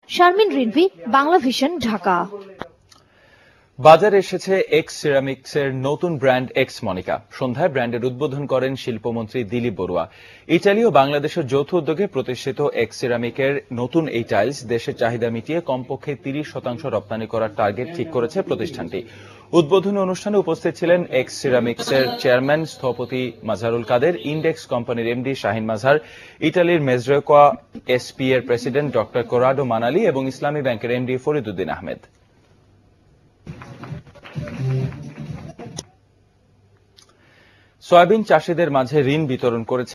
Sharmin Rizvi, Bangla vision, Dhaka. বাজারে এসেছে x সিরামিক্সের নতুন ব্র্যান্ড এক্স মনিকা। সন্ধ্যায় ব্র্যান্ডের উদ্বোধন করেন শিল্পমন্ত্রী দিলীপ বড়ুয়া। ইটালি ও বাংলাদেশের যৌথ উদ্যোগে প্রতিষ্ঠিত এক্স সিরামিকের নতুন এই টাইলস দেশের চাহিদা মিটিয়ে কমপক্ষে 30% রপ্তানি করার টার্গেট ঠিক করেছে প্রতিষ্ঠানটি। উদ্বোধনী অনুষ্ঠানে উপস্থিত ছিলেন এক্স সিরামিক্সের চেয়ারম্যান স্থপতি মাজহারুল কাদের, ইন্ডেক্স কোম্পানির এমডি শাহিন মাজহার, ইটালির মেজরেকোয়া এসপি এর প্রেসিডেন্ট ডক্টর কোরাডো মানালি এবং ইসলামী ব্যাংকের এমডি ফরিদুদ্দিন আহমেদ। সয়াবিন চাষিদের মাঝে ঋণ বিতরণ করেছে